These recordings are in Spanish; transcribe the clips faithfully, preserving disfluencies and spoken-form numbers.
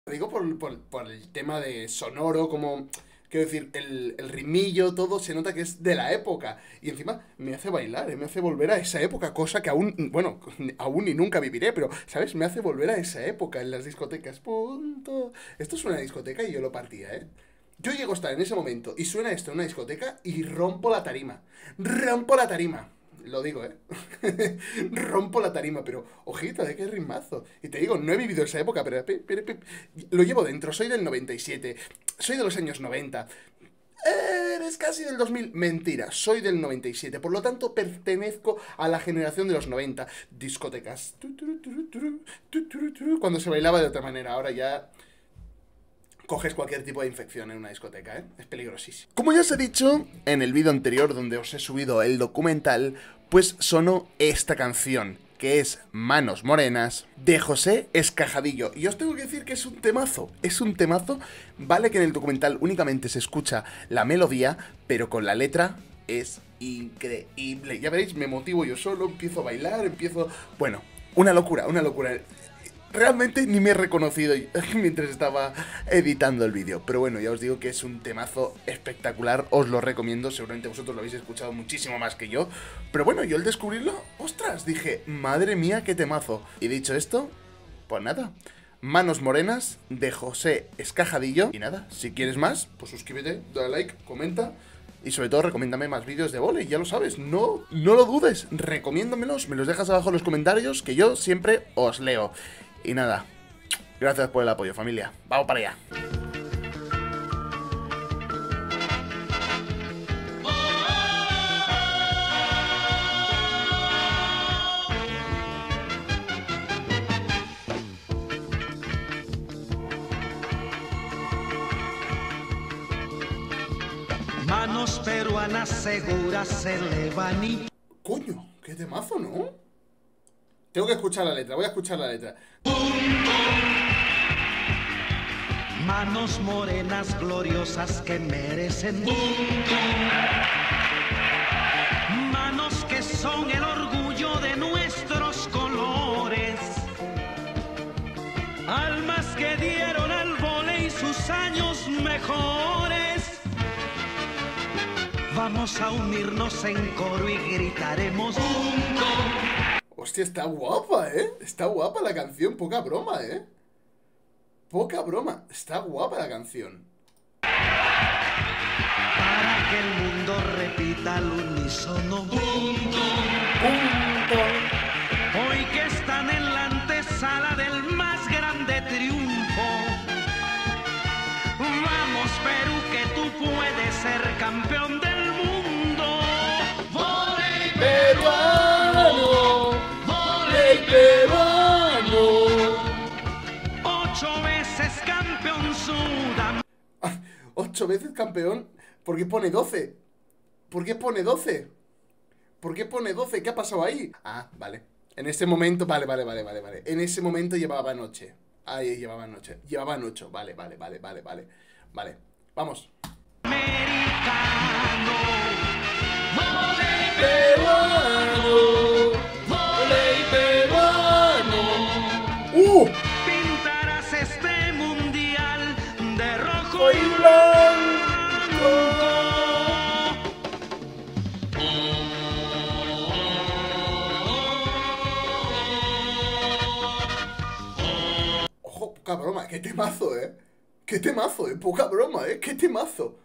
Lo digo por, por, por el tema de sonoro, como... Quiero decir, el, el ritmillo, todo se nota que es de la época. Y encima me hace bailar, ¿eh? Me hace volver a esa época, cosa que aún, bueno, aún ni nunca viviré, pero, ¿sabes? Me hace volver a esa época en las discotecas. Punto. Esto es una discoteca y yo lo partía, ¿eh? Yo llego a estar en ese momento y suena esto en una discoteca y rompo la tarima. Rompo la tarima. Lo digo, ¿eh? Rompo la tarima, pero ojito, ¿de qué ritmazo? Y te digo, no he vivido esa época, pero, pero, pero lo llevo dentro. Soy del noventa y siete, soy de los años noventa. Eres casi del dos mil. Mentira, soy del noventa y siete. Por lo tanto, pertenezco a la generación de los noventa. Discotecas. Cuando se bailaba de otra manera. Ahora ya... coges cualquier tipo de infección en una discoteca, ¿eh? Es peligrosísimo. Como ya os he dicho en el vídeo anterior donde os he subido el documental, pues sonó esta canción, que es Manos Morenas, de José Escajadillo. Y os tengo que decir que es un temazo, es un temazo. Vale que en el documental únicamente se escucha la melodía, pero con la letra es increíble. Ya veréis, me motivo yo solo, empiezo a bailar, empiezo... Bueno, una locura, una locura. Realmente ni me he reconocido mientras estaba editando el vídeo. Pero bueno, ya os digo que es un temazo espectacular. Os lo recomiendo. Seguramente vosotros lo habéis escuchado muchísimo más que yo. Pero bueno, yo al descubrirlo, ostras, dije, madre mía, qué temazo. Y dicho esto, pues nada. Manos Morenas, de José Escajadillo. Y nada, si quieres más, pues suscríbete, dale like, comenta. Y sobre todo, recomiéndame más vídeos de vóley, ya lo sabes, no, no lo dudes, recomiéndamelos, me los dejas abajo en los comentarios, que yo siempre os leo. Y nada, gracias por el apoyo, familia. Vamos para allá. Manos peruanas seguras se elevan y... Coño, qué temazo, ¿no? Tengo que escuchar la letra, voy a escuchar la letra. Manos morenas gloriosas que merecen. Manos que son el orgullo de nuestros colores. Almas que dieron al vóley sus años mejores. Vamos a unirnos en coro y gritaremos juntos. Hostia, está guapa, ¿eh? Está guapa la canción, poca broma, ¿eh? Poca broma, está guapa la canción. Para que el mundo repita al unísono. Punto. Punto. Hoy que están en la antesala del más grande triunfo. Vamos, Perú, que tú puedes ser campeón del mundo. ¡Vóley peruano! ¡Vóley peruano! Ocho veces campeón sudamericano. Ah, ocho veces campeón. ¿Por qué pone doce? ¿Por qué pone doce? ¿Por qué pone doce? ¿Qué ha pasado ahí? Ah, vale. En ese momento, vale, vale, vale, vale, vale. En ese momento llevaba noche. Ahí llevaba noche. Llevaba ocho. Vale, vale, vale, vale, vale. Vale. Vamos. Americano. ¡Vóley peruano! ¡Vóley peruano! ¡Uh! Pintarás este mundial de rojo ¡Soy y blanco! Ojo, poca broma, qué temazo, eh. Qué temazo, eh. Poca broma, eh. Qué temazo.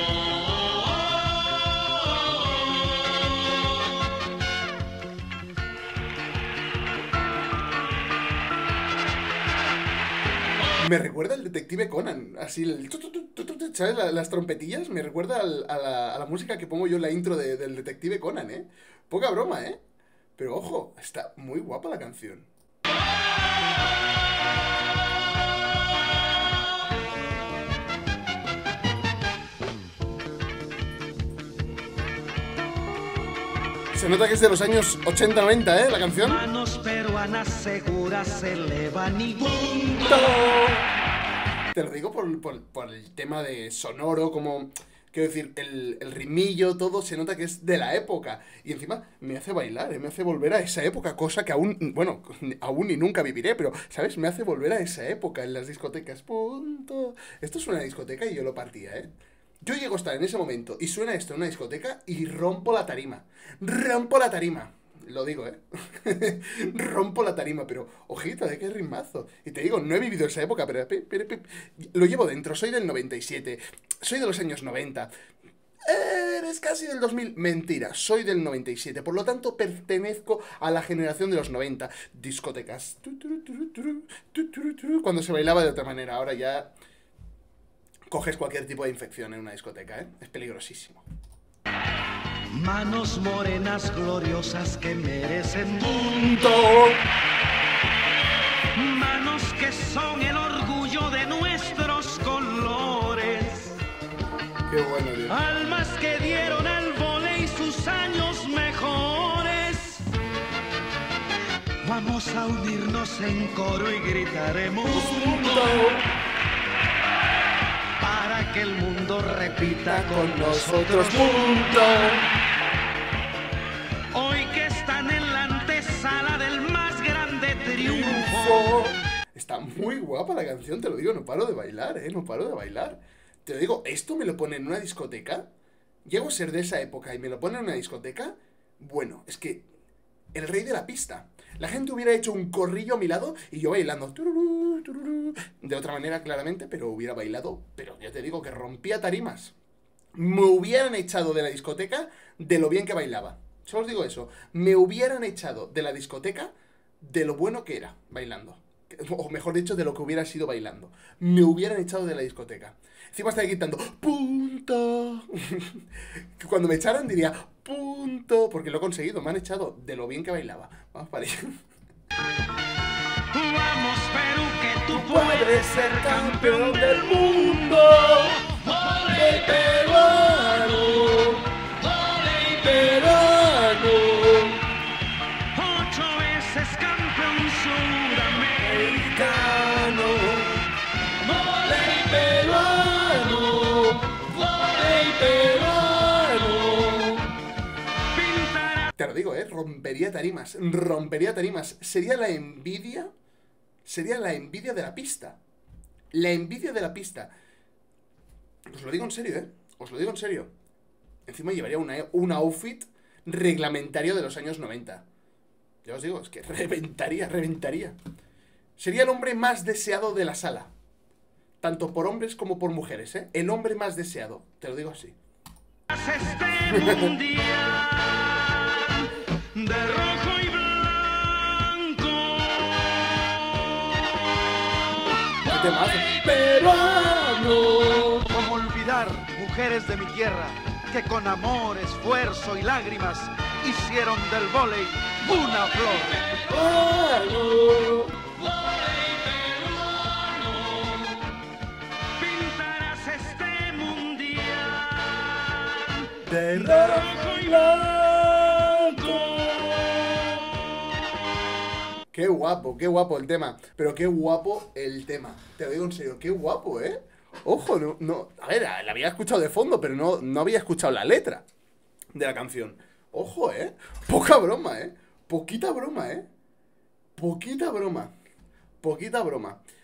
Me recuerda al Detective Conan, así el... ¿Sabes? Las trompetillas, me recuerda al, a, la, a la música que pongo yo en la intro de, del Detective Conan, ¿eh? Poca broma, ¿eh? Pero ojo, está muy guapa la canción. Se nota que es de los años ochenta noventa, ¿eh? La canción. Manos peruanas seguras se elevan y Te lo digo por, por, por el tema de sonoro, como... Quiero decir, el, el ritmillo, todo se nota que es de la época. Y encima me hace bailar, ¿eh? Me hace volver a esa época, cosa que aún, bueno, aún ni nunca viviré, pero, ¿sabes? Me hace volver a esa época en las discotecas. Punto. Esto es una discoteca y yo lo partía, ¿eh? Yo llego a estar en ese momento y suena esto en una discoteca y rompo la tarima. Rompo la tarima. Lo digo, ¿eh? Rompo la tarima, pero ojito, ¿de qué ritmazo? Y te digo, no he vivido esa época, pero pi, pi, pi, lo llevo dentro. Soy del noventa y siete, soy de los años noventa. Eres casi del dos mil. Mentira, soy del noventa y siete. Por lo tanto, pertenezco a la generación de los noventa. Discotecas. Cuando se bailaba de otra manera. Ahora ya coges cualquier tipo de infección en una discoteca, ¿eh? Es peligrosísimo. Manos morenas gloriosas que merecen Punto. Manos que son el orgullo de nuestros colores. Qué bueno, Dios. Almas que dieron al vóley sus años mejores. Vamos a unirnos en coro y gritaremos Punto. para que el mundo repita Con con nosotros. nosotros. Punto. Hoy que están en la antesala del más grande triunfo. Está muy guapa la canción, te lo digo, no paro de bailar, eh, no paro de bailar. Te lo digo, esto me lo pone en una discoteca. Llego a ser de esa época y me lo pone en una discoteca. Bueno, es que el rey de la pista. La gente hubiera hecho un corrillo a mi lado y yo bailando. Tururú, tururú, de otra manera, claramente, pero hubiera bailado. Pero ya te digo que rompía tarimas. Me hubieran echado de la discoteca de lo bien que bailaba. Solo os digo eso. Me hubieran echado de la discoteca de lo bueno que era bailando. O mejor dicho, de lo que hubiera sido bailando. Me hubieran echado de la discoteca. Encima estaría gritando, ¡punto! Cuando me echaran diría, ¡punto! Porque lo he conseguido, me han echado de lo bien que bailaba. Vamos para allá. Vamos, Perú, que tú Puedes ser campeón del mundo. Voley peruano. Voley peruano. ocho veces campeón suramericano. Voley peruano. Voley peruano. Pintará Te lo digo, ¿eh? Rompería tarimas. Rompería tarimas. Sería la envidia. Sería la envidia de la pista. La envidia de la pista. Os lo digo en serio, ¿eh? Os lo digo en serio. Encima llevaría una, un outfit reglamentario de los años noventa. Ya os digo, es que reventaría, reventaría. Sería el hombre más deseado de la sala. Tanto por hombres como por mujeres, ¿eh? El hombre más deseado. Te lo digo así. este mundial de rojo y blanco. ¿Qué temazo? Peruano. ¿Cómo olvidar, mujeres de mi tierra, que con amor, esfuerzo y lágrimas hicieron del vóley una flor? Peruano. Pintarás este mundial De rojo y blanco. Qué guapo, qué guapo el tema. Pero qué guapo el tema. Te lo digo en serio, qué guapo, ¿eh? Ojo, no, no. A ver, la había escuchado de fondo, pero no, no había escuchado la letra de la canción. Ojo, ¿eh? Poca broma, ¿eh? Poquita broma, ¿eh? Poquita broma. Poquita broma.